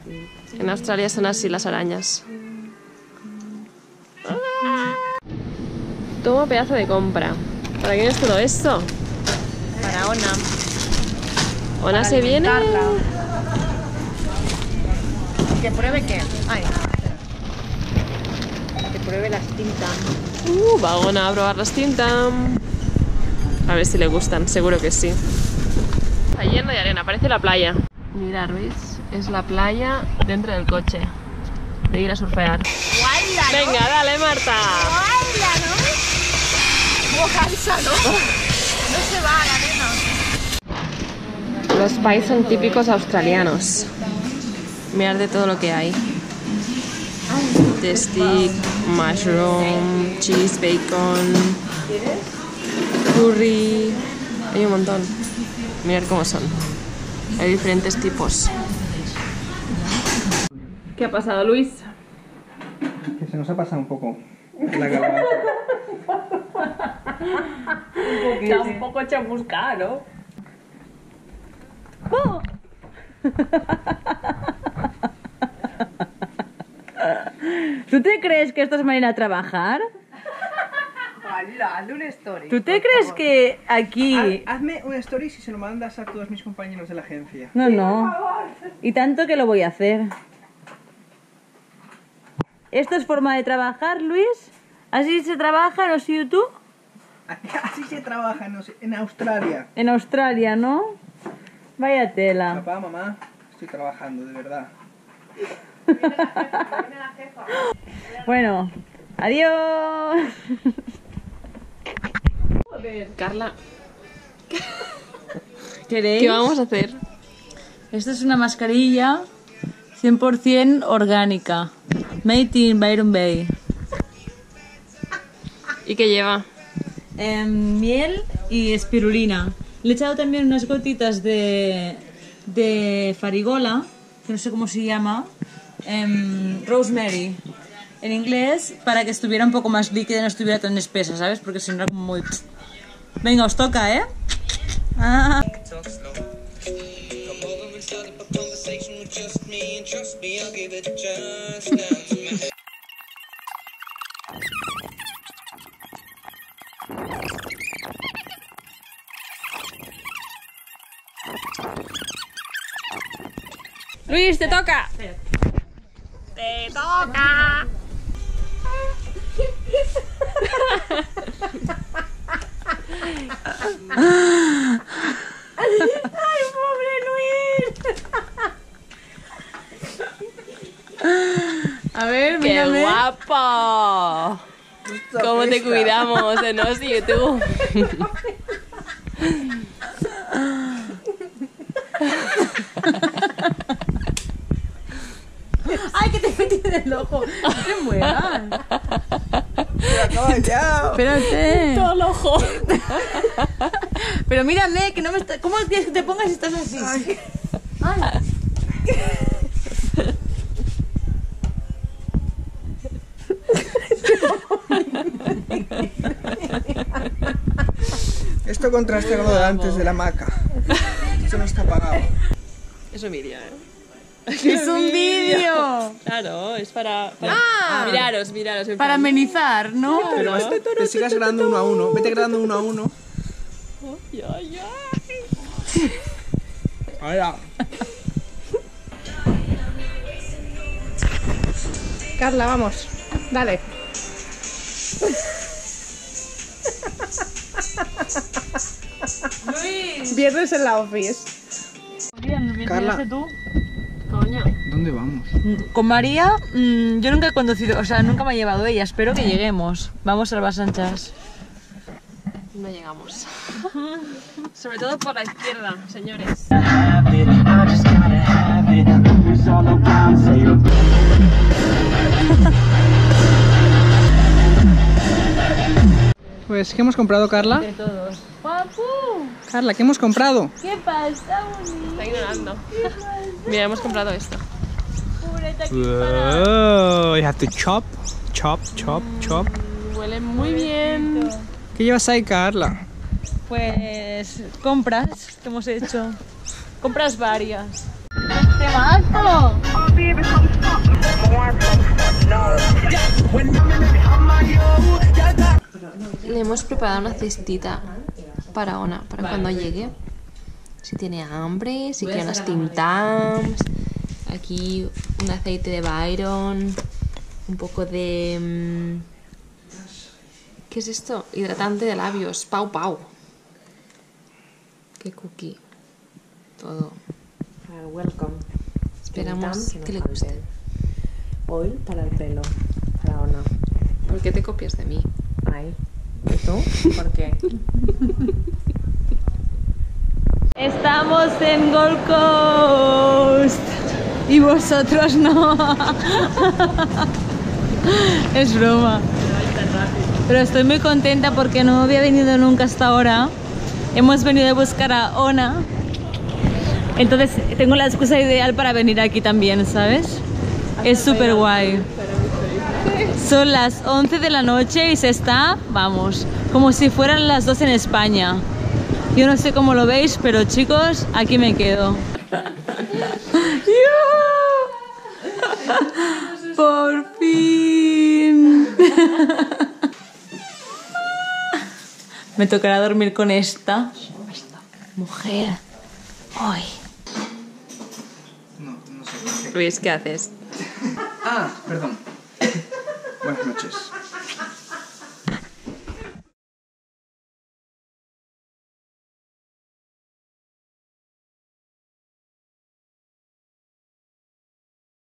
En Australia son así las arañas. Toma pedazo de compra. ¿Para quién es todo esto? Para Ona. Ona se viene. ¿Que pruebe qué? Ay, que pruebe las tintas. Va Ona a probar las tintas. A ver si le gustan, seguro que sí. Está lleno de arena, parece la playa. Mira, Ruiz, es la playa dentro del coche. De ir a surfear. ¡Guayla, ¿no? Venga, dale, Marta. ¡Guayla, ¿no? Como cansa, ¿no? No se va a la arena. Los pies son típicos australianos. Mirad de todo lo que hay. De stick, mushroom, cheese, bacon, curry. Hay un montón. Mirad cómo son. Hay diferentes tipos. ¿Qué ha pasado, Luis? Que se nos ha pasado un poco la calabaza. Está un poco chamuscada, ¿no? ¿Tú te crees que esto es manera de trabajar? Hazle una story. ¿Tú te crees que aquí...? Hazme una story si se lo mandas a todos mis compañeros de la agencia. No, no. Y tanto que lo voy a hacer. ¿Esto es forma de trabajar, Luis? ¿Así se trabaja en YouTube? Así se trabaja en Australia. En Australia, ¿no? Vaya tela. Papá, mamá, estoy trabajando, de verdad. Bueno, adiós. Carla, ¿Queréis? ¿qué vamos a hacer? Esto es una mascarilla 100% orgánica. Made in Byron Bay. ¿Y qué lleva? Miel y espirulina. Le he echado también unas gotitas de farigola, que no sé cómo se llama. Rosemary. En inglés, para que estuviera un poco más líquida y no estuviera tan espesa, ¿sabes? Porque si no era como muy... Venga, os toca, ¿eh? Ah. Luis, te toca. Te toca. ¡Ay, pobre Luis! A ver, ¡Qué mírame. guapo! ¿Cómo te cuidamos en Oz YouTube? ¡Ay, que te he metido en el ojo! ¡No te muevas! Espérate. Todo el ojo. Pero mírame, que no me está... ¿Cómo quieres que te pongas si estás así? Ay. Esto contrasta con lo de antes de la hamaca. Esto no está pagado. Es un vídeo, ¿eh? ¡Es un vídeo! Claro, es para Ah. miraros. En Para plan, amenizar, ¿no? Pero te sigas grabando uno a uno. Vete grabando uno a uno. Ay, ay, ay. Ahora. Carla, vamos. Dale. Luis. Viernes en la office. Carla. tú? Coño. ¿Dónde vamos? Con María, yo nunca he conducido, o sea, nunca me ha llevado ella. Espero que lleguemos. Vamos a Las Anchas. No llegamos. Sobre todo por la izquierda, señores. Pues, ¿qué hemos comprado, Carla? De todos. ¡Papu! Carla, ¿qué hemos comprado? ¿Qué pasa, bonito? Está ignorando. Mira, hemos comprado esto. Pureta aquí Oh, you have to chop. Huele muy bien. ¿Qué llevas ahí, Carla? Pues compras que hemos hecho. Compras varias. ¡Temazo! hemos preparado una cestita para Ona, para cuando llegue. Si tiene hambre, si quiere unas Tim Tams. Aquí un aceite de Byron. Un poco de... ¿qué es esto? Hidratante de labios. Pau Pau. Qué cookie. Todo. Welcome. Esperamos que le guste. Oil para el pelo. Para Ona. ¿Por qué te copias de mí? Ay. ¿Y tú? ¿Por qué? Estamos en Gold Coast y vosotros no. Es broma. Pero estoy muy contenta porque no había venido nunca hasta ahora. Hemos venido a buscar a Ona. Entonces tengo la excusa ideal para venir aquí también, ¿sabes? Es súper guay. Son las 11 de la noche y se está, vamos, como si fueran las 2 en España. Yo no sé cómo lo veis, pero chicos, aquí me quedo. ¡Por fin! Me tocará dormir con esta mujer hoy. Luis, ¿qué haces? Ah, perdón. Buenas noches.